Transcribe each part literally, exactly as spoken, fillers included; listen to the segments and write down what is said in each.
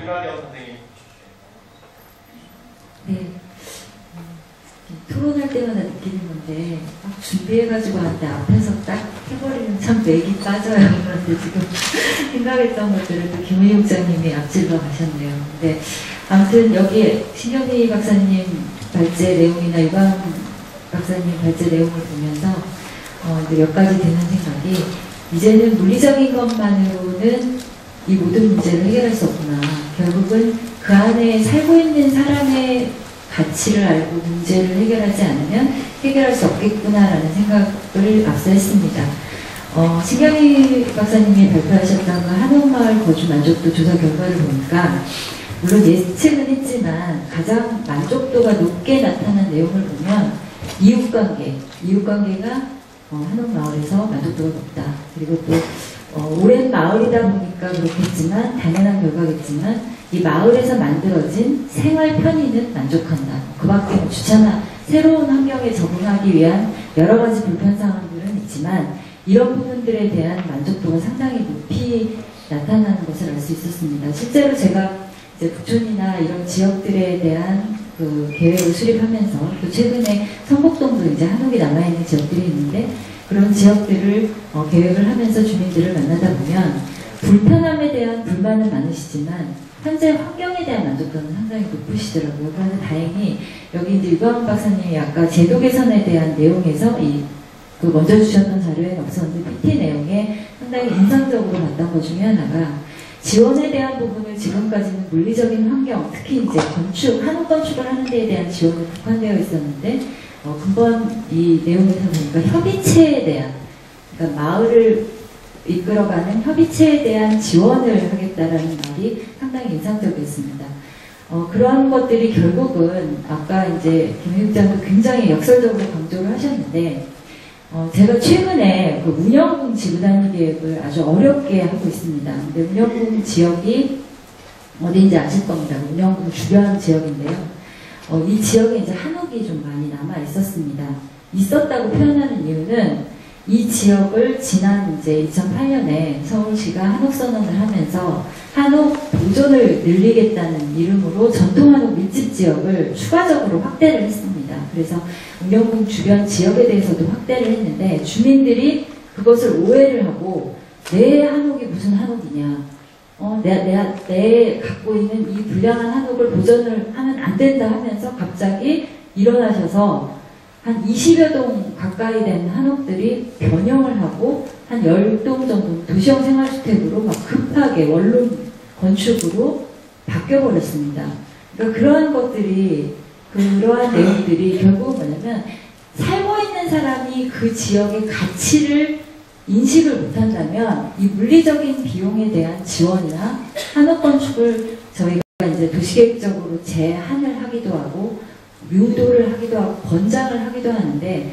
윤하경 선생님. 네. 토론할 때마다 느끼는 건데 막 준비해가지고 하는데 앞에서 딱 해버리면 참 맥이 빠져요. 그런데 지금 생각했던 것들을 또 김은희 국장님이 앞질러 가셨네요. 근데 아무튼 여기 신경희 박사님 발제 내용이나 유광 박사님 발제 내용을 보면서 어 이제 몇 가지 드는 생각이, 이제는 물리적인 것만으로는 이 모든 문제를 해결할 수 없구나. 결국은 그 안에 살고 있는 사람의 가치를 알고 문제를 해결하지 않으면 해결할 수 없겠구나라는 생각을 앞서 했습니다. 어, 신경희 박사님이 발표하셨던 그 한옥마을 거주 만족도 조사 결과를 보니까, 물론 예측은 했지만 가장 만족도가 높게 나타난 내용을 보면 이웃관계, 이웃관계가 어, 한옥마을에서 만족도가 높다. 그리고 또 어, 오랜 마을이다 보니까 그렇겠지만, 당연한 결과겠지만 이 마을에서 만들어진 생활 편의는 만족한다. 그 밖에 뭐 주차나 새로운 환경에 적응하기 위한 여러 가지 불편 사항들은 있지만 이런 부분들에 대한 만족도가 상당히 높이 나타나는 것을 알 수 있었습니다. 실제로 제가 이제 북촌이나 이런 지역들에 대한 그 계획을 수립하면서, 또 최근에 성북동도 이제 한옥이 남아있는 지역들이 있는데, 그런 지역들을 어, 계획을 하면서 주민들을 만나다 보면 불편함에 대한 불만은 많으시지만 현재 환경에 대한 만족도는 상당히 높으시더라고요. 그래서 다행히 여기 이제 유광 박사님이 아까 제도 개선에 대한 내용에서 이 그 먼저 주셨던 자료에는 없었는데 피티 내용에 상당히 인상적으로 봤던 것 중에 하나가, 지원에 대한 부분을 지금까지는 물리적인 환경, 특히 이제 건축, 한옥 건축을 하는 데에 대한 지원이 국한되어 있었는데, 어, 근본 이 내용에서 보니까 협의체에 대한, 그러니까 마을을 이끌어가는 협의체에 대한 지원을 하겠다라는 말이 상당히 인상적이었습니다. 어, 그런 것들이 결국은 아까 이제 김 국장도 굉장히 역설적으로 강조를 하셨는데, 어, 제가 최근에 그 운영궁 지구단위 계획을 아주 어렵게 하고 있습니다. 근데 운영궁 지역이 어딘지 아실 겁니다. 운영궁 주변 지역인데요. 어, 이 지역에 이제 한옥이 좀 많이 남아 있었습니다. 있었다고 표현하는 이유는 이 지역을 지난 이제 이천팔 년에 서울시가 한옥 선언을 하면서 한옥 보존을 늘리겠다는 이름으로 전통 한옥 밀집 지역을 추가적으로 확대를 했습니다. 그래서 운영궁 주변 지역에 대해서도 확대를 했는데, 주민들이 그것을 오해를 하고 내 한옥이 무슨 한옥이냐, 어, 내, 내, 내 갖고 있는 이 불량한 한옥을 보존을 하면 안 된다 하면서 갑자기 일어나셔서 한 이십여 동 가까이 된 한옥들이 변형을 하고 한 십 동 정도 도시형 생활주택으로 막 급하게 원룸 건축으로 바뀌어버렸습니다. 그러니까 그러한 것들이, 그러한 내용들이 결국은 뭐냐면, 살고 있는 사람이 그 지역의 가치를 인식을 못한다면 이 물리적인 비용에 대한 지원이나 한옥 건축을 저희가 이제 도시계획적으로 제한을 하기도 하고 유도를 하기도 하고 권장을 하기도 하는데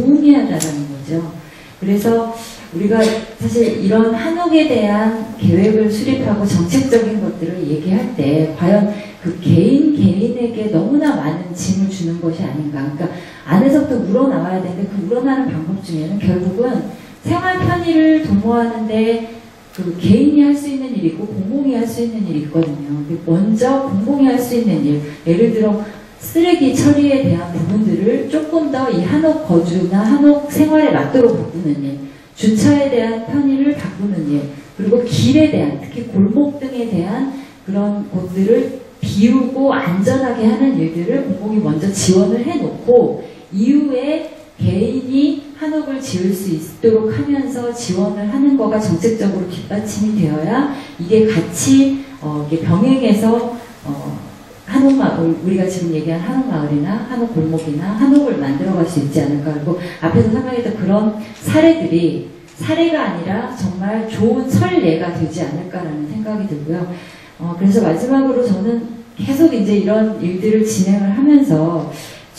무의미하다는 거죠. 그래서 우리가 사실 이런 한옥에 대한 계획을 수립하고 정책적인 것들을 얘기할 때 과연 그 개인 개인에게 너무나 많은 짐을 주는 것이 아닌가. 그러니까 안에서부터 우러나와야 되는데 그 우러나는 방법 중에는 결국은 생활 편의를 도모하는데 그 개인이 할 수 있는 일이 있고 공공이 할 수 있는 일이 있거든요. 먼저 공공이 할 수 있는 일, 예를 들어 쓰레기 처리에 대한 부분들을 조금 더 이 한옥 거주나 한옥 생활에 맞도록 바꾸는 일, 주차에 대한 편의를 바꾸는 일, 그리고 길에 대한, 특히 골목 등에 대한 그런 곳들을 비우고 안전하게 하는 일들을 공공이 먼저 지원을 해놓고 이후에 개인이 한옥을 지을 수 있도록 하면서 지원을 하는 거가 정책적으로 뒷받침이 되어야 이게 같이 어, 이게 병행해서 어, 한옥마을, 우리가 지금 얘기한 한옥마을이나 한옥골목이나 한옥을 만들어갈 수 있지 않을까. 그리고 앞에서 설명했던 그런 사례들이 사례가 아니라 정말 좋은 선례가 되지 않을까라는 생각이 들고요. 어, 그래서 마지막으로 저는 계속 이제 이런 일들을 진행을 하면서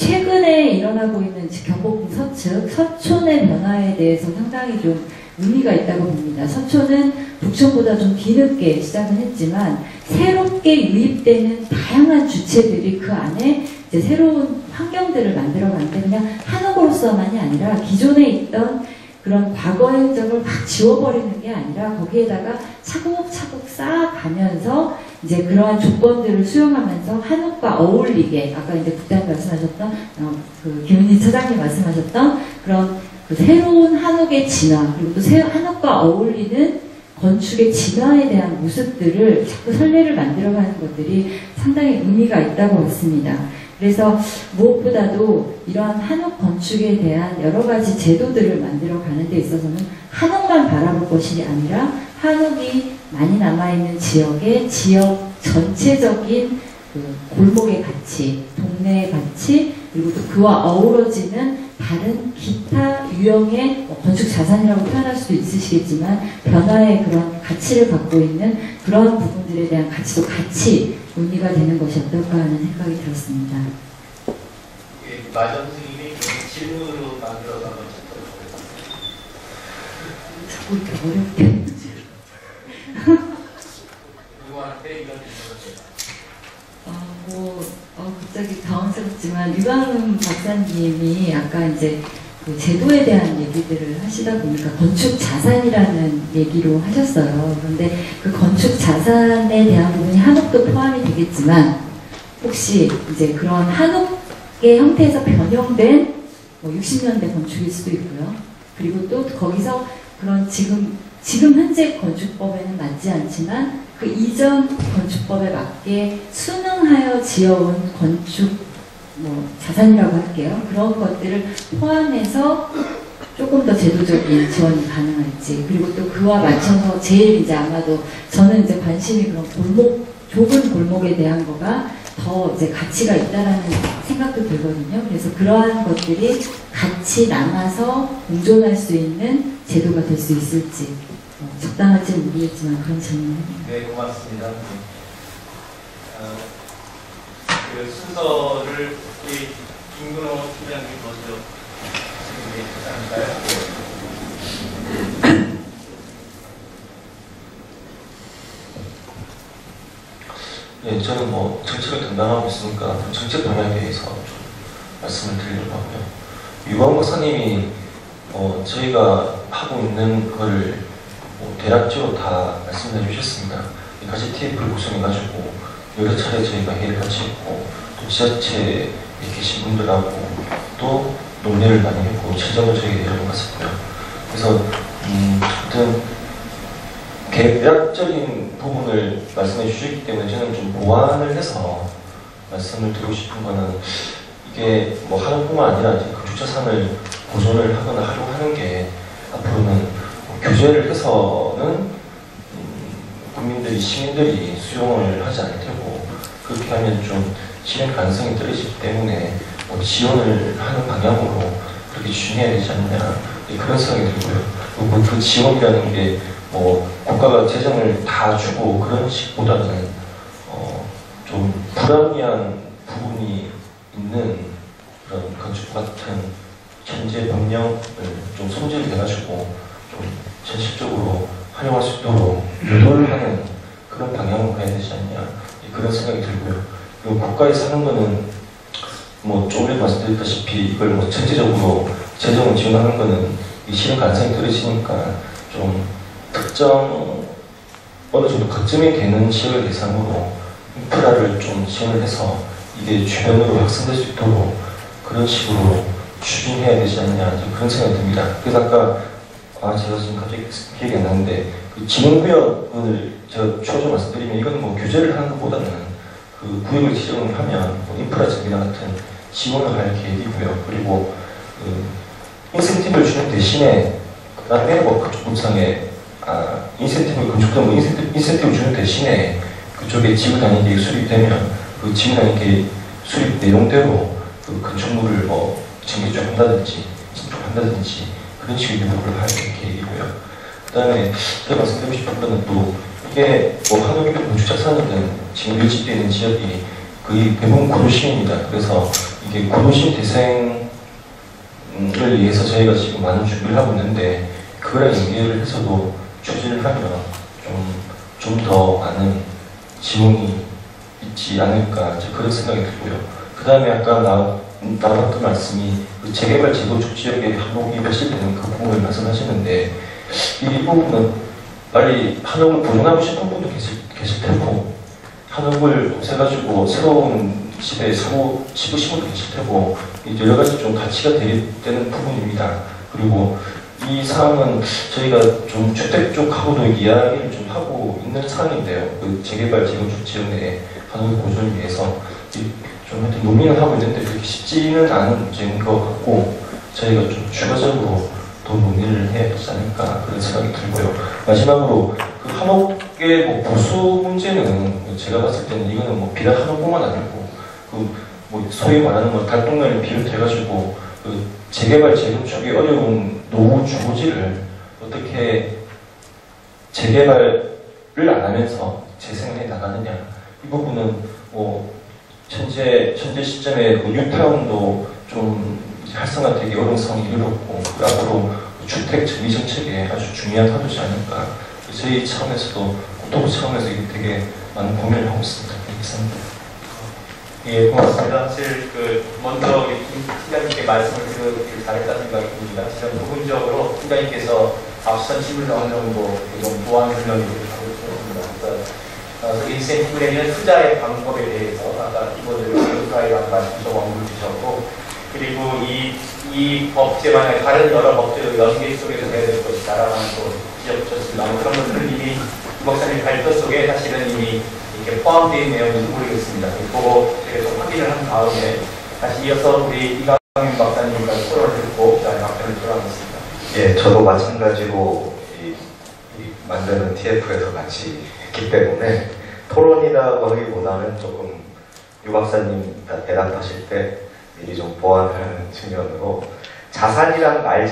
최근에 일어나고 있는 경복궁 서측, 서촌의 변화에 대해서 상당히 좀 의미가 있다고 봅니다. 서촌은 북촌보다 좀 뒤늦게 시작은 했지만 새롭게 유입되는 다양한 주체들이 그 안에 이제 새로운 환경들을 만들어가는데 그냥 한옥으로서만이 아니라 기존에 있던 그런 과거의 흔적을 막 지워버리는 게 아니라 거기에다가 차곡차곡 쌓아가면서 이제 그러한 조건들을 수용하면서 한옥과 어울리게, 아까 이제 국장님 말씀하셨던, 어, 그 김은희 처장님 말씀하셨던 그런 그 새로운 한옥의 진화, 그리고 또 새, 한옥과 어울리는 건축의 진화에 대한 모습들을 자꾸 선례를 만들어가는 것들이 상당히 의미가 있다고 봤습니다. 그래서 무엇보다도 이러한 한옥 건축에 대한 여러 가지 제도들을 만들어가는 데 있어서는 한옥만 바라볼 것이 아니라 한옥이 많이 남아있는 지역의 지역 전체적인 그 골목의 가치, 동네의 가치, 그리고 또 그와 어우러지는 다른 기타 유형의 뭐 건축 자산이라고 표현할 수도 있으시겠지만 변화의 그런 가치를 갖고 있는 그런 부분들에 대한 가치도 같이 의미가 되는 것이 어떨까 하는 생각이 들었습니다. 예, 마전 선생님이 질문으로 만들어서 한번 자꾸 이렇게 어렵게 누구한테 이런 질문을 어, 뭐, 어, 갑자기 당황스럽지만, 유광훈 박사님이 아까 이제 그 제도에 대한 얘기들을 하시다 보니까 건축 자산이라는 얘기로 하셨어요. 그런데 그 건축 자산에 대한 부분이 한옥도 포함이 되겠지만, 혹시 이제 그런 한옥의 형태에서 변형된 뭐 육십 년대 건축일 수도 있고요. 그리고 또 거기서 그런 지금, 지금 현재 건축법에는 맞지 않지만, 그 이전 건축법에 맞게 순응하여 지어온 건축 뭐 자산이라고 할게요. 그런 것들을 포함해서 조금 더 제도적인 지원이 가능할지, 그리고 또 그와 맞춰서 제일 이제 아마도 저는 이제 관심이 그런 골목, 좁은 골목에 대한 거가 더 이제 가치가 있다라는 생각도 들거든요. 그래서 그러한 것들이 같이 남아서 공존할 수 있는 제도가 될 수 있을지. 적당할지 모르겠지만 그런 질문을 해요. 네, 고맙습니다. 어, 그 순서를 우리 김근호 팀장님 먼저 진행해 주실까요? 네, 저는 뭐 정책을 담당하고 있으니까 정책 방향에 대해서 좀 말씀을 드리려고 하고요. 유광 박사님이 어, 저희가 하고 있는 걸 뭐 대략적으로 다 말씀해 주셨습니다. 같이 티에프를 구성해가지고 여러 차례 저희가 회의를 같이 했고, 또 지자체에 계신 분들하고 또 논의를 많이 했고, 최종을 저희가 여러 번 갔었고요. 그래서 음, 어떤 계략적인 부분을 말씀해 주셨기 때문에 저는 좀 보완을 해서 말씀을 드리고 싶은 거는, 이게 뭐 한옥뿐만 아니라 건축자산을 보존을 하거나 하려고 하는 게 앞으로는 규제를 해서는 음, 국민들이, 시민들이 수용을 하지 않을 테고, 그렇게 하면 좀 실행 가능성이 떨어지기 때문에 뭐 지원을 하는 방향으로 그렇게 추진해야 되지 않느냐, 그런 생각이 들고요. 그리고 그 지원이라는 게 뭐 국가가 재정을 다 주고 그런 식보다는 어, 좀 불합리한 부분이 있는 그런 건축 같은 현재 법령을 좀 손질을 해가지고 좀 전식적으로 활용할 수 있도록 유도를 하는 그런 방향으로 가야 되지 않냐, 그런 생각이 들고요. 그리고 국가에서 하는 거는 뭐 조금 전에 말씀드렸다시피 이걸 뭐 전체적으로 재정을 지원하는 거는 이 실행 가능성이 떨어지니까 좀 특정 어느 정도 거점이 되는 지역을 대상으로 인프라를 좀 지원을 해서 이게 주변으로 확산될 수 있도록 그런 식으로 추진해야 되지 않냐, 그런 생각이 듭니다. 그래서 아까 아 제가 지금 갑자기 기억이 안 나는데, 그 지능구역을 제가 추가적으로 말씀드리면, 이건 뭐 규제를 하는 것보다는 그 구역을 지정을 하면 뭐 인프라 정비나 같은 지원을 할 계획이고요. 그리고 그 인센티브를 주는 대신에 그 다음에 뭐 그쪽 분상에 아, 인센티브, 건축도 뭐 인센티브, 인센티브 주는 대신에 그쪽에 지구단위계획 수립되면 그 지구단위계획 수립 내용대로 그 건축물을 뭐 정비를 한다든지 진출한다든지 그런 식의 유도를 할 계획이고요. 그 다음에 제가 말씀드리고 싶은 거는, 또 이게 뭐 한옥이든 건축자산이든 지금 밀집되어 있는 지역이 거의 대부분 구도심입니다. 그래서 이게 구도심 대생을 위해서 저희가 지금 많은 준비를 하고 있는데, 그거랑 연계를 해서도 추진을 하면 좀 좀 더 많은 지원이 있지 않을까, 그런 생각이 들고요. 그 다음에 아까 나, 나눴던 말씀이 그 재개발 재건축 지역에 한옥이 배치되는 그 부분을 말씀하시는데 이 부분은 빨리 한옥을 보존하고 싶은 분도 계실, 계실 테고 한옥을 없애가지고 새로운 집에 사고 싶으신 분도 계실 테고 여러 가지 좀 가치가 대립되는 부분입니다. 그리고 이 사항은 저희가 좀 주택 쪽하고도 이야기를 좀 하고 있는 사항인데요. 그 재개발 재건축 지역 내에 한옥의 보존을 위해서 좀 하여튼 논의는 하고 있는데 그렇게 쉽지는 않은 문제인 것 같고 저희가 좀 추가적으로 더 논의를 해야 되지 않을까 그런 생각이 들고요. 마지막으로 그 한옥의 뭐 보수 문제는 제가 봤을 때는 이거는 뭐 비단 한옥뿐만 아니고 그 뭐 소위 말하는 뭐 달동네를 비롯해가지고 그 재개발 재건축이 어려운 노후 주거지를 어떻게 재개발을 안 하면서 재생해 나가느냐 이 부분은 뭐 현재 현재 시점에 그 뉴타운도 좀 활성화되기 어려운 상황이 이르렀고 그 앞으로 주택 정비 정책에 아주 중요한 하도지 않을까 저희 차원에서도 국토부 차원에서 이게 되게 많은 고민을 하고 있습니다. 이상입니다. 예, 고맙습니다. 사실 그 먼저 김 팀장님께 말씀을 드리기 잘했다는 생각이 듭니다. 지금 부분적으로 팀장님께서 앞선 질문을 어느 정도 좀 보완 훈련을 하고 있습니다. 그래서 인센티브에는 투자의 방법에 대해서 아까 기본적으로 투자의 말씀도 언급을 주셨고 그리고 이, 이 법제 만약에 다른 여러 법제도 연계 속에서 해야 될 것이다라는 또 지적하셨습니다. 그런 것들은 이미 이 박사님 발표 속에 사실은 이미 이렇게 포함되어 있는 내용인지 모르겠습니다. 그거 제가 좀 확인을 한 다음에 다시 이어서 우리 이강민 박사님과 토론을 듣고 그다음에 답변을 들어가겠습니다. 예, 저도 마찬가지로 이, 이 만드는 티에프에서 같이 했기 때문에 토론이라고 하기보다는 조금 유 박사님 대답하실 때 미리 좀 보완하는 측면으로 자산이란 말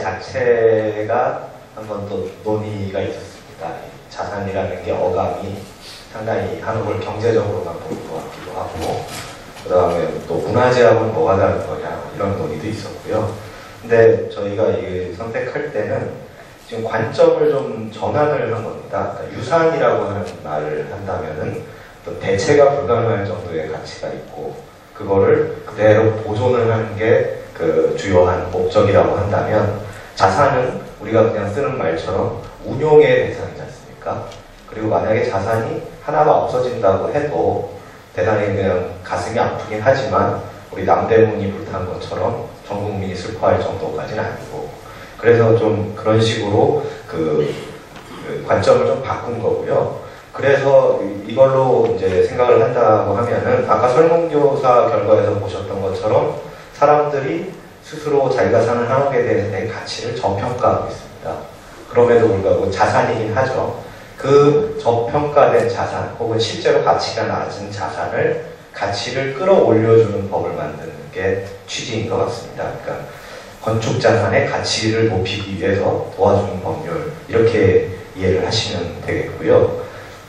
자체가 한 번 또 논의가 있었습니다. 자산이라는 게 어감이 상당히 한국을 경제적으로만 보는 것 같기도 하고 그 다음에 또 문화재하고는 뭐가 다른 거냐 이런 논의도 있었고요. 근데 저희가 이 선택할 때는 지금 관점을 좀 전환을 한 겁니다. 그러니까 유산이라고 하는 말을 한다면은 또 대체가 불가능할 정도의 가치가 있고 그거를 그대로 보존을 하는 게 그 주요한 목적이라고 한다면 자산은 우리가 그냥 쓰는 말처럼 운용의 대상이지 않습니까? 그리고 만약에 자산이 하나가 없어진다고 해도 대단히 그냥 가슴이 아프긴 하지만 우리 남대문이 불탄 것처럼 전 국민이 슬퍼할 정도까지는 아니고 그래서 좀 그런 식으로 그, 그 관점을 좀 바꾼 거고요. 그래서 이걸로 이제 생각을 한다고 하면은 아까 설문조사 결과에서 보셨던 것처럼 사람들이 스스로 자기가 사는 한옥에 대해서의 가치를 저평가하고 있습니다. 그럼에도 불구하고 자산이긴 하죠. 그 저평가된 자산 혹은 실제로 가치가 낮은 자산을 가치를 끌어올려주는 법을 만드는 게 취지인 것 같습니다. 그러니까 건축 자산의 가치를 높이기 위해서 도와주는 법률 이렇게 이해를 하시면 되겠고요.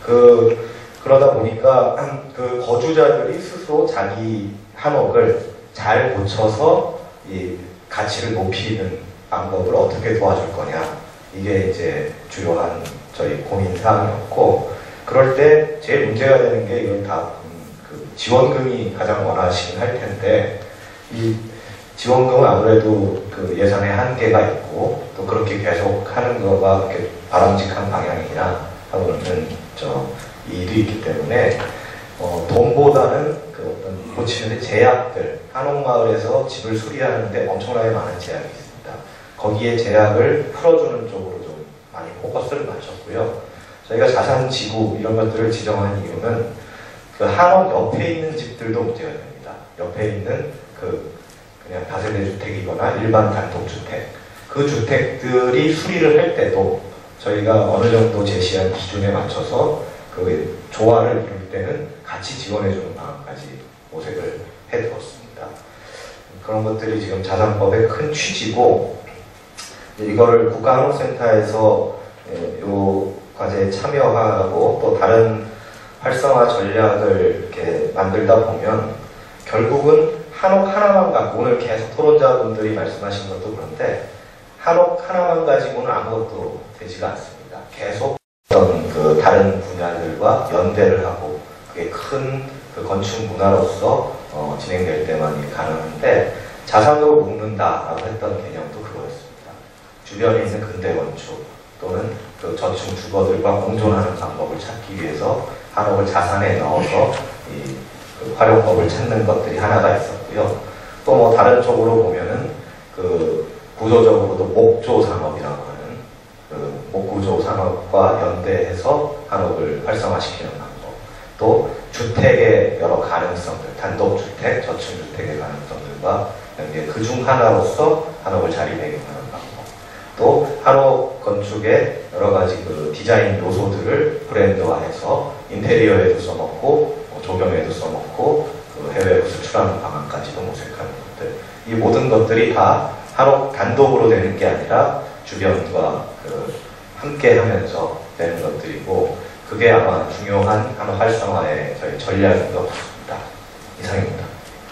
그 그러다 보니까 그 거주자들이 스스로 자기 한옥을 잘 고쳐서 이 가치를 높이는 방법을 어떻게 도와줄 거냐 이게 이제 주요한 저희 고민 사항이었고 그럴 때 제일 문제가 되는 게 이건 다 그 지원금이 가장 원하시긴 할 텐데 이 지원금은 아무래도 그 예산에 한계가 있고 또 그렇게 계속 하는 거가 그렇게 바람직한 방향이냐 하고는 저 이도 있기 때문에 어, 돈보다는 그 어떤 고치는 제약들 한옥마을에서 집을 수리하는데 엄청나게 많은 제약이 있습니다. 거기에 제약을 풀어주는 쪽으로 좀 많이 포커스를 맞췄고요. 저희가 자산지구 이런 것들을 지정한 이유는 그 한옥 옆에 있는 집들도 문제가 됩니다. 옆에 있는 그 그냥 다세대 주택이거나 일반 단독주택 그 주택들이 수리를 할 때도 저희가 어느 정도 제시한 기준에 맞춰서 그 조화를 이룰 때는 같이 지원해주는 방안까지 모색을 해두었습니다. 그런 것들이 지금 자산법의 큰 취지고 이거를 국가한옥센터에서 이 과제에 참여하고 또 다른 활성화 전략을 이렇게 만들다 보면 결국은 한옥 하나만 갖고 오늘 계속 토론자분들이 말씀하신 것도 그런데 한옥 하나만 가지고는 아무것도 되지가 않습니다. 계속 어떤 그 다른 분야들과 연대를 하고 그게 큰 그 건축 문화로서 어 진행될 때만 가능한데 자산으로 묶는다라고 했던 개념도 그거였습니다. 주변에 있는 근대 건축 또는 그 저층 주거들과 공존하는 방법을 찾기 위해서 한옥을 자산에 넣어서 이 그 활용법을 찾는 것들이 하나가 있었고요. 또 뭐 다른 쪽으로 보면은 그 구조적으로도 목조 산업이라고 하는 그 목구조 산업과 연대해서 한옥을 활성화시키는 방법, 또 주택의 여러 가능성들, 단독주택, 저층주택의 가능성들과 연계 그중 하나로서 한옥을 자리매김하는 방법, 또 한옥 건축의 여러 가지 그 디자인 요소들을 브랜드화해서 인테리어에도 써먹고 조경에도 써먹고 그 해외로 수출하는 방안까지도 모색하는 것들, 이 모든 것들이 다 한옥 단독으로 되는 게 아니라 주변과 그 함께 하면서 되는 것들이고, 그게 아마 중요한 한옥 활성화의 저희 전략인 것 같습니다. 이상입니다.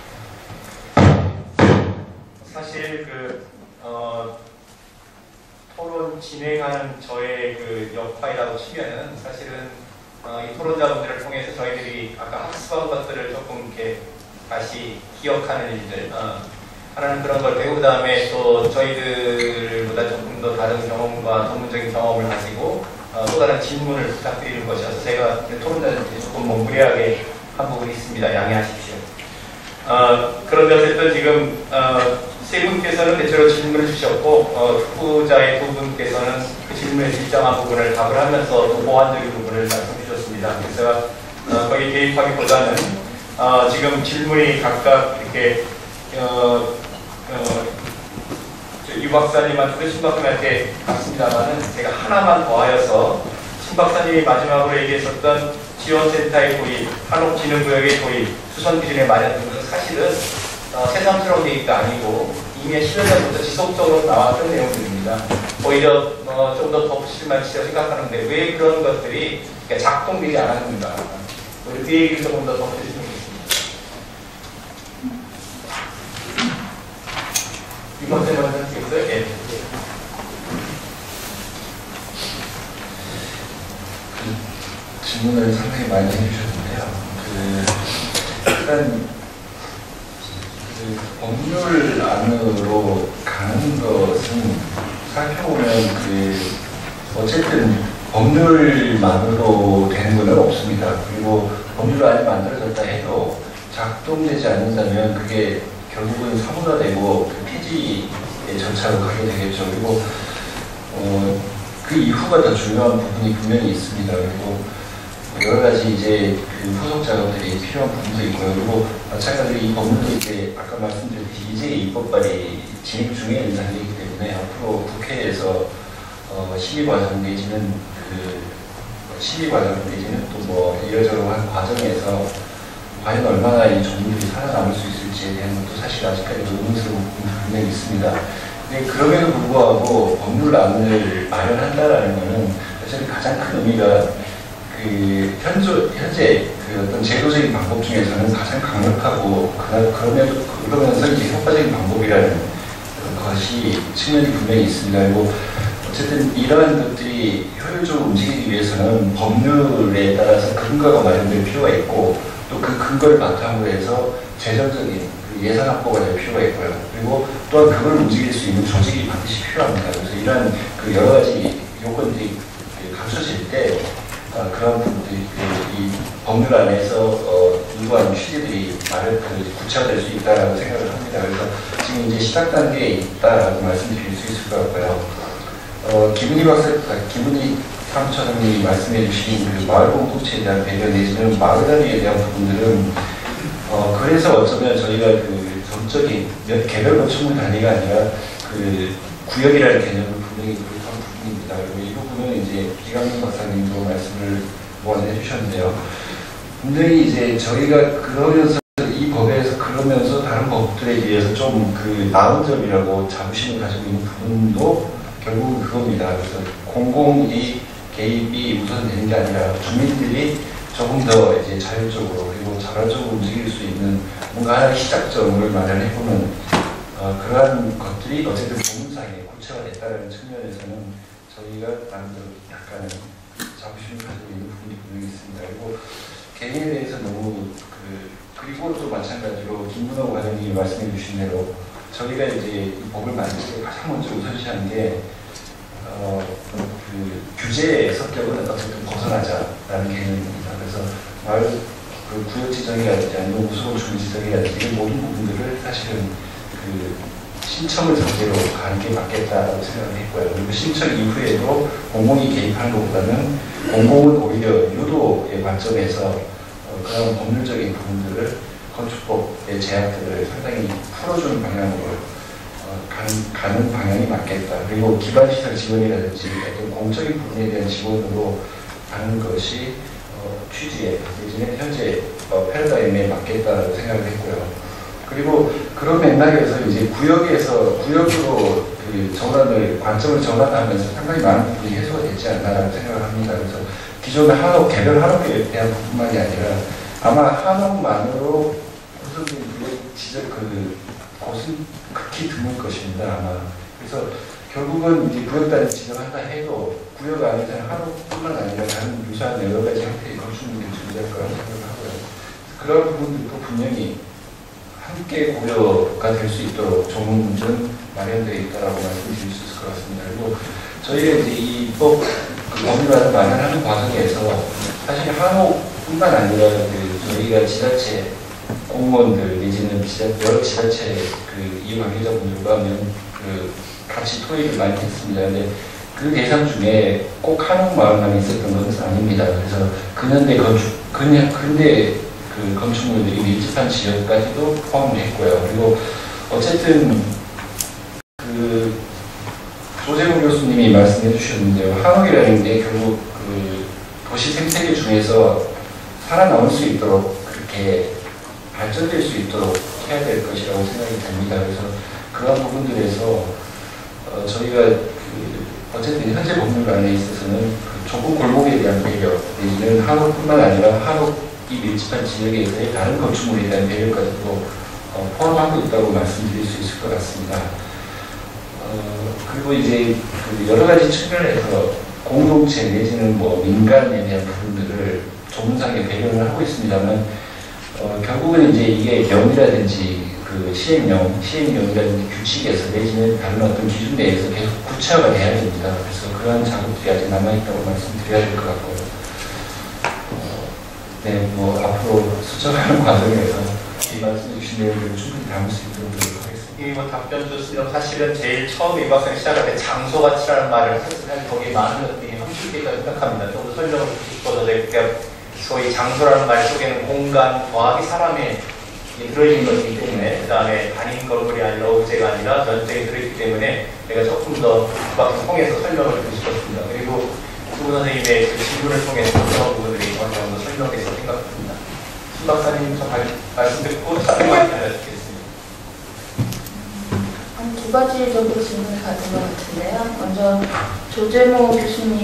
사실 그 어, 토론 진행하는 저의 그 역할이라고 치면은 사실은 어, 이 토론자분들을 통해서 저희들이 아까 학습한 것들을 조금 이렇게 다시 기억하는 일들 어, 하는 그런 걸 배우고, 그다음에 또 저희들보다 조금 더 다른 경험과 전문적인 경험을 가지고 어, 또 다른 질문을 부탁드리는 것이어서 제가 토론자들한테 조금 뭐 무례하게 한 부분이 있습니다. 양해하십시오. 어, 그런데 어쨌든 지금 어, 세 분께서는 대체로 질문을 주셨고, 어, 후보자의 두 분께서는 그 질문의 일정한 부분을 답을 하면서 또 보완적인 부분을 말씀해 주셨습니다. 그래서 어, 거기 개입하기보다는 어, 지금 질문이 각각 이렇게 어, 어, 유 박사님한테, 신 박사님한테 갔습니다만은 제가 하나만 더하여서 신 박사님이 마지막으로 얘기했었던 지원센터의 도입, 한옥진흥구역의 도입, 수선기준의 마련 등은 사실은 어, 새삼스러운 계획도 아니고 이미 십여 년부터 지속적으로 나왔던 내용들입니다. 오히려 어, 좀 더 덧붙일 만치라고 생각하는데 왜 그런 것들이 작동되지 않았는가, 우리 그 얘기를 조금 더 덧붙여주시면 좋겠습니다. 이번 때 먼저 하시겠어요? 예. 그 질문을 상당히 많이 해주셨는데요. 그 일단 그 법률 안으로 가는 것은 살펴보면 그 어쨌든 법률만으로 되는 건 없습니다. 그리고 법률안이 만들어졌다 해도 작동되지 않는다면 그게 결국은 사무화되고 그 폐지의 절차로 가게 되겠죠. 그리고 어, 그 이후가 더 중요한 부분이 분명히 있습니다. 그리고 여러 가지 이제 그 후속 작업들이 필요한 부분도 있고요. 그리고 마찬가지로 이 법률도 이제 아까 말씀드렸듯이 이제 입법 발의 진행 중에 있는 단계이기 때문에 앞으로 국회에서 어, 심의 과정 내지는 그 심의 과정 내지는 또 뭐 이러저러한 과정에서 과연 얼마나 이 조문들이 살아남을 수 있을지에 대한 것도 사실 아직까지 의문스러운 부분이 분명히 있습니다. 근데 그럼에도 불구하고 법률안을 마련한다라는 것은 사실 가장 큰 의미가 그 현조, 현재 그 어떤 제도적인 방법 중에서는 가장 강력하고 그럼에도 그러면서 이제 효과적인 방법이라는 것이 측면이 분명히 있습니다. 그리고 어쨌든 이러한 것들이 효율적으로 움직이기 위해서는 법률에 따라서 근거가 마련될 필요가 있고, 또 그 근거를 바탕으로 해서 재정적인 그 예산 확보가 될 필요가 있고요. 그리고 또한 그걸 움직일 수 있는 조직이 반드시 필요합니다. 그래서 이러한 그 여러 가지 요건들이 갖춰질 때 어, 그런 부분들이 그, 이 법률 안에서 어, 일부한 취지들이 말을 그, 구체화될 수 있다라고 생각을 합니다. 그래서 지금 이제 시작 단계에 있다라고 말씀드릴 수 있을 것 같고요. 어, 김은희 박사, 김은희 사무처장님이 말씀해 주신 그 마을 공동체에 대한 배려 내지는 마을 단위에 대한 부분들은 어, 그래서 어쩌면 저희가 그 전적인 개별 건축물 단위가 아니라 그 구역이라는 개념을 분명히 도입한 부분입니다. 그리고 이 부분은 이제 이강민 박사님도 말씀을 먼저 해주셨는데요. 분명히 이제 저희가 그러면서 이 법에서 그러면서 다른 법들에 비해서 좀 그 나은 점이라고 자부심을 가지고 있는 부분도 결국은 그겁니다. 그래서 공공이 개입이 우선되는 게 아니라 주민들이 조금 더 이제 자율적으로 그리고 자발적으로 움직일 수 있는 뭔가 하나의 시작점을 마련해보는 어, 그러한 것들이 어쨌든 법률상에 구체화됐다는 측면에서는 저희가 나름대로 약간은 자부심을 가지고 있는 부분이 분명히 있습니다. 그리고 개인에 대해서 너무 그 그리고 또 마찬가지로 김문호 과장님이 말씀해 주신 대로 저희가 이제 이 법을 만들 때 가장 먼저 우선시하는 게 어, 그 규제의 성격은 어쨌든 벗어나자라는 개념입니다. 그래서 마을 그 구역 지정이라든지 아니면 우수로 주민 지정이라든지 이 모든 부분들을 사실은 그 신청을 전제로 가는 게 맞겠다라고 생각을 했고요. 그리고 신청 이후에도 공공이 개입하는 것보다는 공공은 오히려 유도의 관점에서 어, 그런 법률적인 부분들을 건축법의 제약들을 상당히 풀어주는 방향으로 어, 가는, 가는 방향이 맞겠다. 그리고 기반시설 지원이라든지 어떤 공적인 부분에 대한 지원으로 가는 것이 어, 취지에 내지는 현재 어, 패러다임에 맞겠다라고 생각을 했고요. 그리고 그런 맥락에서 이제 구역에서 구역으로 그 전환을 관점을 전환하면서 상당히 많은 부분이 해소가 됐지 않나라고 생각을 합니다. 그래서 기존의 한옥 개별 한옥에 대한 부분만이 아니라 아마 한옥만으로 구성된 구역 지적 그 곳은 극히 드물 것입니다. 아마 그래서 결국은 이제 구역 단위 지정한다 해도 구역 안에서 한옥뿐만 아니라 다른 유사한 여러 가지 형태의 건축물이 존재할 거라고 생각을 하고요. 그런 부분들도 분명히 함께 고려가 될 수 있도록 좋은 문제는 마련되어 있다라고 말씀드릴 수 있을 것 같습니다. 그리고 저희가 이제 이 법 그 법률안을 마련하는 과정에서 사실 한옥뿐만 아니라 그 저희가 지자체 공무원들 내지는 지자, 여러 지자체 그 이유 관계자분들과 그 같이 토의를 많이 했습니다. 근데 그 대상 중에 꼭 한옥 마을만 있었던 것은 아닙니다. 그래서 근현대 건축, 근현, 근대 그 건축물들이 밀집한 지역까지도 포함을 했고요. 그리고 어쨌든 그 조재훈 교수님이 말씀해 주셨는데요. 한옥이라는 게 결국 그 도시 생태계 중에서 살아남을 수 있도록 그렇게 발전될 수 있도록 해야 될 것이라고 생각이 됩니다. 그래서 그런 부분들에서 어 저희가 그 어쨌든 현재 법률안에 있어서는 그 좁은 골목에 대한 배려 내지는 한옥뿐만 아니라 한옥 이 밀집한 지역에서의 다른 건축물에 대한 배려까지도 어, 포함하고 있다고 말씀드릴 수 있을 것 같습니다. 어, 그리고 이제 그 여러 가지 측면에서 공동체 내지는 뭐 민간에 대한 부분들을 조문상에 배려를 하고 있습니다만 어, 결국은 이제 이게 명이라든지 그 시행령, 시행령이라든지 규칙에서 내지는 다른 어떤 기준 내에서 계속 구체화가 돼야 됩니다. 그래서 그러한 작업들이 아직 남아있다고 말씀드려야 될 것 같고요. 네, 뭐 앞으로 수정하는 과정에서 이 말씀 주신 내용들을 충분히 담을 수 있도록 노력하겠습니다. 이 뭐 답변 좋습니다. 사실은 제일 처음 이 박사님 시작할 때 장소 가치라는 말을 했으면 거기에 많은 것들이 함축되어 생각합니다. 좀 더 설명을 듣고 싶어서 제가 소위 장소라는 말 속에는 공간, 과학이 사람에 들어있는 것이기 때문에 그 다음에 단임 건물이 아니라 오브제가 아니라 전체에 들어있기 때문에 제가 조금 더 그 박사 통해서 설명을 드리고 싶었습니다. 그리고 두 선생님의 그 질문을 통해서 그런 부분들이 어느 정도 설명돼서 생각합니다. 신 박사님 좀 말씀 듣고 설명을 드리겠습니다. 한 두 가지 정도 질문을 가진 것 같은데요. 먼저 조재모 교수님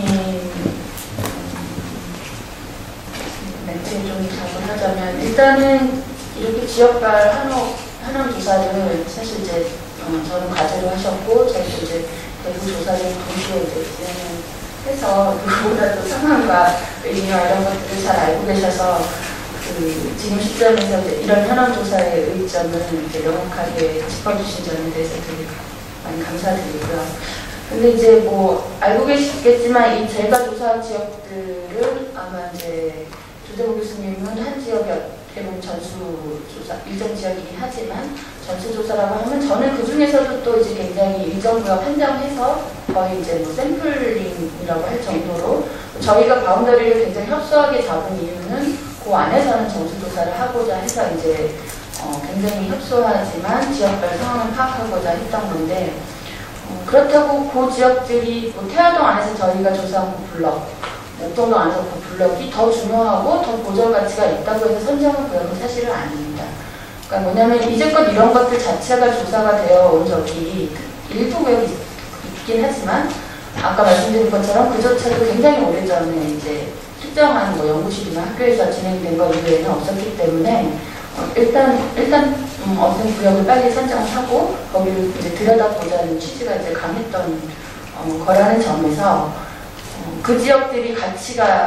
멘트에 좀 답을 하자면 일단은 이렇게 지역별 한옥 한옥 조사를 사실 이제 어, 저는 과제로 하셨고 저희도 이제 대구 조사를 동시에 이제 진행을 해서 그보다도 상황과 의미와 이런 것들을 잘 알고 계셔서 그 지금 시점에서 이제 이런 현황 조사의 의점을 이제 명확하게 짚어주신 점에 대해서 되게 많이 감사드리고요. 근데 이제 뭐 알고 계시겠지만 이 제가 조사한 지역들은 아마 이제 조재모 교수님은 한 지역이 어떻게 보면 전수조사, 일정 지역이긴 하지만 전수조사라고 하면 저는 그 중에서도 또 이제 굉장히 일정 구역 한정해서 거의 이제 뭐 샘플링이라고 할 정도로 저희가 바운더리를 굉장히 협소하게 잡은 이유는 그 안에서는 전수조사를 하고자 해서 이제 어 굉장히 협소하지만 지역별 상황을 파악하고자 했던 건데 어 그렇다고 그 지역들이 뭐 태화동 안에서 저희가 조사한 그 블럭 목동동 안에서 그 블럭이 더 중요하고 더 보전 가치가 있다고 해서 선정한 구역은 사실은 아닙니다. 그러니까 뭐냐면 이제껏 이런 것들 자체가 조사가 되어 온 적이 일부 구역이 있긴 하지만 아까 말씀드린 것처럼 그조차도 굉장히 오래전에 이제 특정한 뭐 연구실이나 학교에서 진행된 것 이외에는 없었기 때문에 어 일단 일단 음 어떤 구역을 빨리 선정하고 거기를 이제 들여다보자는 취지가 이제 강했던 어 거라는 점에서 그 지역들이 가치가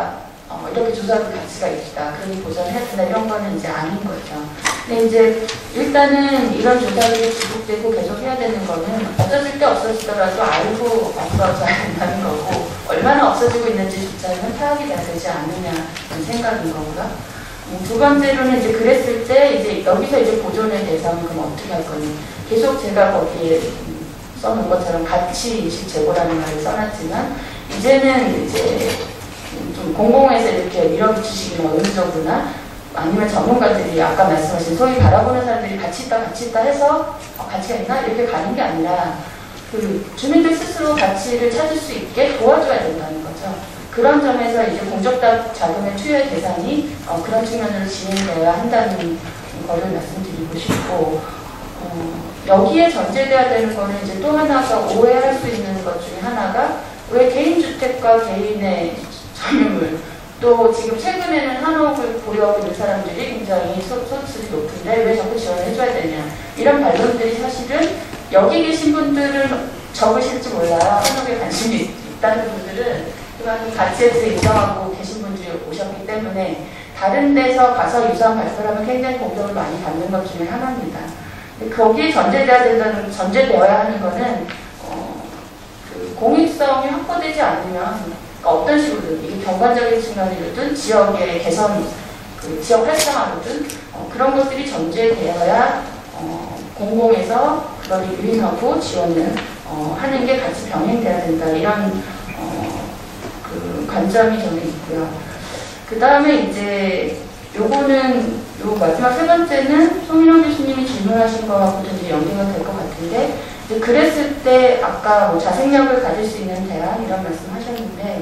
어, 이렇게 조사할 가치가 있다. 그러니 보전해야 된다. 이런 거는 이제 아닌 거죠. 근데 이제 일단은 이런 조사를 지속되고 계속 해야 되는 거는 없어질 때 없어지더라도 알고 없어져야 된다는 거고 얼마나 없어지고 있는지조차는 파악이 돼야 되지 않느냐는 생각인 거고요. 음, 두 번째로는 이제 그랬을 때 이제 여기서 이제 보존의 대상은 그럼 어떻게 할 거니? 계속 제가 거기에 써놓은 것처럼 가치 인식 제고라는 말을 써놨지만 이제는 이제 좀 공공에서 이렇게 밀어붙이시기는 어느 정도나 아니면 전문가들이 아까 말씀하신 소위 바라보는 사람들이 같이 있다 같이 있다 해서 어, 가치가 있나? 이렇게 가는 게 아니라 그 주민들 스스로 가치를 찾을 수 있게 도와줘야 된다는 거죠. 그런 점에서 이제 공적 자금의 투여 대상이 어, 그런 측면으로 진행되어야 한다는 거를 말씀드리고 싶고 어, 여기에 전제돼야 되는 거는 이제 또 하나가 오해할 수 있는 것 중에 하나가 왜 개인주택과 개인의 점유물 또 지금 최근에는 한옥을 보려고 있는 사람들이 굉장히 소, 소득이 높은데 왜 자꾸 지원을 해줘야 되냐 이런 반론들이 사실은 여기 계신 분들은 적으실지 몰라요. 한옥에 관심이 있다는 분들은 그만큼 가치에 대해서 인정하고 계신 분들이 오셨기 때문에 다른 데서 가서 유사한 발표를 하면 굉장히 공격을 많이 받는 것 중에 하나입니다. 거기에 전제돼야 된다는, 전제되어야 하는 거는 어, 그 공익성이 확보되지 않으면 어떤 식으로든 이게 경관적인 측면이든 지역의 개선, 그 지역 활성화로든 어, 그런 것들이 전제되어야 어, 공공에서 그걸 유인하고 지원을 어, 하는 게 같이 병행돼야 된다 이런 어, 그 관점이 저는 있고요. 그 다음에 이제 요거는 요 마지막 세 번째는 송민호 교수님이 질문하신 거하고도 이제 연계가 될 것 같은데 이제 그랬을 때 아까 뭐 자생력을 가질 수 있는 대안 이런 말씀하셨는데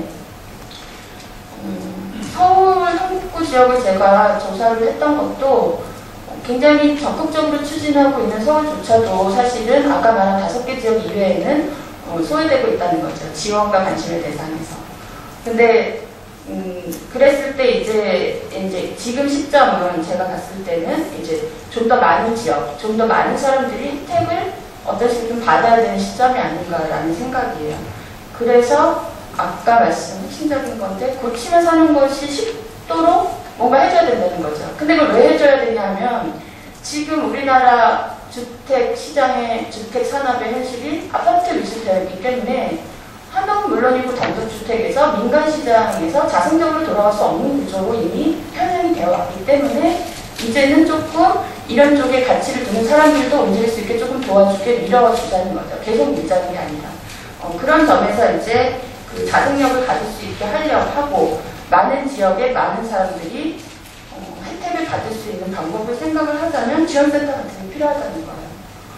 음, 서울 한국구 지역을 제가 조사를 했던 것도 굉장히 적극적으로 추진하고 있는 서울조차도 사실은 아까 말한 다섯 개 지역 이외에는 어, 소외되고 있다는 거죠. 지원과 관심의 대상에서. 근데 음, 그랬을 때 이제, 이제 지금 시점은 제가 봤을 때는 이제 좀 더 많은 지역, 좀 더 많은 사람들이 혜택을 어떤 식으로 받아야 되는 시점이 아닌가라는 생각이에요. 그래서 아까 말씀 핵심적인 건데 고치며 사는 것이 쉽도록 뭔가 해줘야 된다는 거죠. 근데 그걸 왜 해줘야 되냐면 지금 우리나라 주택 시장의 주택 산업의 현실이 아파트 위주되어 있기 때문에 한옥은 물론이고 단독주택에서 민간시장에서 자생적으로 돌아갈 수 없는 구조로 이미 편향이 되어 왔기 때문에 이제는 조금 이런 쪽에 가치를 두는 사람들도 움직일 수 있게 조금 도와주게 밀어주자는 거죠. 계속 밀자는 게 아니라. 어, 그런 점에서 이제 그 자생력을 가질 수 있게 하려고 하고 많은 지역에 많은 사람들이 어, 혜택을 받을 수 있는 방법을 생각을 하자면 지원센터 같은 게 필요하다는 거예요.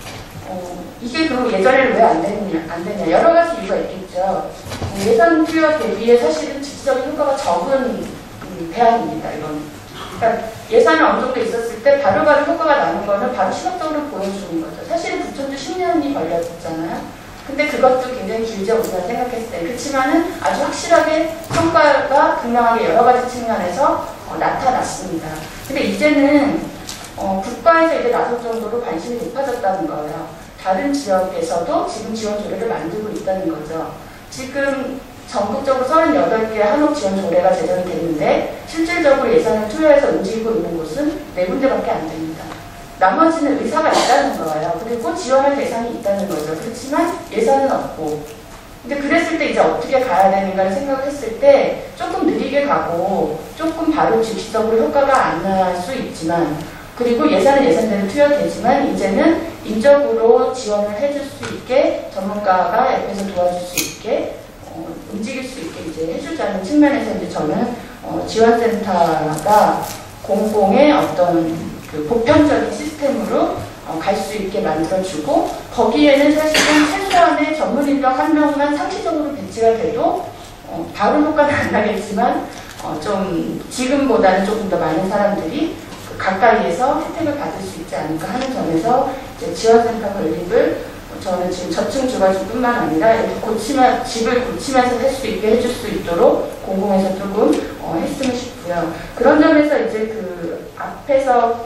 어, 이게 그럼 예전에는 왜 안 되느냐, 안 되냐 여러 가지 이유가 있겠죠. 예산 투여 대비에 사실은実質적인 효과가 적은 음, 대안입니다. 이건. 그러니까 예산이 어느 정도 있었을 때 바로바로 효과가 나는 거는 바로 시각적으로 보여주는 거죠. 사실은 부천도 십 년이 걸렸잖아요. 근데 그것도 굉장히 길죠. 우리가 생각했을 때. 그렇지만은 아주 확실하게 성과가 분명하게 여러 가지 측면에서 어, 나타났습니다. 근데 이제는 어, 국가에서 이제 나설 정도로 관심이 높아졌다는 거예요. 다른 지역에서도 지금 지원 조례를 만들고 있다는 거죠. 지금 전국적으로 서른여덟 개 한옥 지원 조례가 제정이 됐는데 실질적으로 예산을 투여해서 움직이고 있는 곳은 네 군데밖에 안 됩니다. 나머지는 의사가 있다는 거예요. 그리고 지원할 대상이 있다는 거죠. 그렇지만 예산은 없고. 근데 그랬을 때 이제 어떻게 가야 되는가를 생각을 했을 때 조금 느리게 가고 조금 바로 즉시적으로 효과가 안 날 수 있지만 그리고 예산은 예산대로 투여되지만 이제는 인적으로 지원을 해줄 수 있게 전문가가 옆에서 도와줄 수 있게 어, 움직일 수 있게 이제 해주자는 측면에서 이제 저는 어, 지원센터가 공공의 어떤 그 보편적인 시스템으로 어, 갈 수 있게 만들어주고 거기에는 사실은 최소한의 전문 인력 한 명만 상시적으로 배치가 돼도 어, 바로 효과는 안 나겠지만 어, 좀 지금보다는 조금 더 많은 사람들이 그 가까이에서 혜택을 받을 수 있지 않을까 하는 점에서 이제 지원센터 건립을 저는 지금 저층 주거지뿐만 아니라 이렇게 고치면, 집을 고치면서 할 수 있게 해줄 수 있도록 공공에서 조금 어, 했으면 싶고요. 그런 점에서 이제 그 앞에서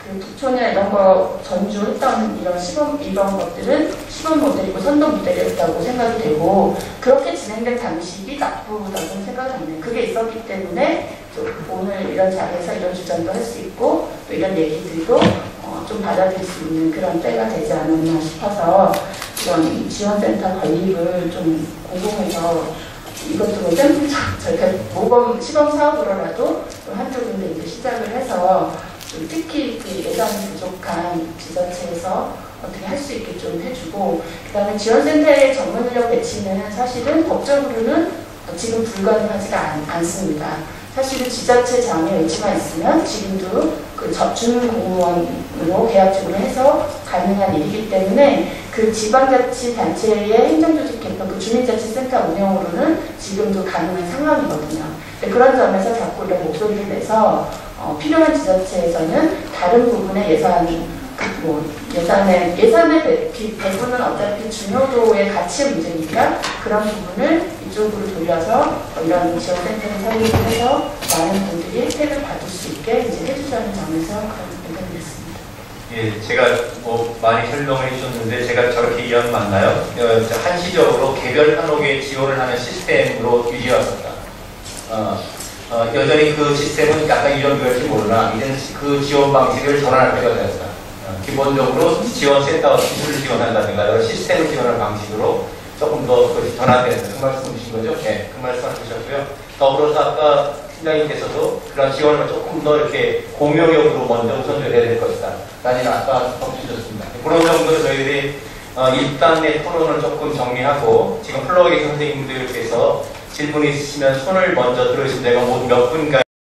그 북촌이나 이런 거 전주했던 이런 시범 이런 것들은 시범 모델이고 선도 모델이었다고 생각이 되고 그렇게 진행된 방식이 나쁘다고 생각을 합니다. 그게 있었기 때문에 오늘 이런 자리에서 이런 주장도 할 수 있고 또 이런 얘기들도 어, 좀 받아들일 수 있는 그런 때가 되지 않았나 싶어서 이런 지원센터 건립을 좀 공공해서 이것도 뭐 샘플 저희가 모범 시범 사업으로라도 한두 군데 이제 시작을 해서 좀 특히 그 예산이 부족한 지자체에서 어떻게 할 수 있게 좀 해주고 그다음에 지원센터의 전문 인력 배치는 사실은 법적으로는 지금 불가능하지가 않, 않습니다. 사실은 지자체장의 의지가 있으면 지금도 그 준공무원으로 계약직으로 해서 가능한 일이기 때문에 그 지방자치단체의 행정조직 개편, 그 주민자치센터 운영으로는 지금도 가능한 상황이거든요. 그런 점에서 자꾸 이런 목소리를 내서 어, 필요한 지자체에서는 다른 부분의 예산, 뭐 예산의 예산의 배, 배분은 어차피 중요도의 가치의 문제니까 그런 부분을 이쪽으로 돌려서 이런 지원센터를 설립을 해서 많은 분들이 혜택을 받을 수 있게 이제 해주자는 점에서 그런 의견을 냈습니다. 예, 제가 뭐 많이 설명을 해주셨는데 제가 저렇게 이해하면 맞나요? 어, 한시적으로 개별 한옥에 지원을 하는 시스템으로 유지해왔습니다. 어, 어, 여전히 그 시스템은 약간 이전될지 몰라 이제는 그 지원 방식을 전환할 때가 되었다. 어, 기본적으로 지원센터 기술을 지원한다든가 여러 시스템을 지원하는 방식으로 조금 더 그것이 전환되는 그 말씀이신 거죠? 네, 그 말씀 하셨고요. 더불어서 아까 팀장님께서도 그런 지원을 조금 더 이렇게 공용역으로 먼저 우선적으로 해야 될 것이다. 라는 아까 덧주셨습니다. 그런 정도로 저희들이 어, 일단의 토론을 조금 정리하고 지금 플로어 계신 선생님들께서 질문이 있으시면 손을 먼저 들어주시면 제가 몇 분간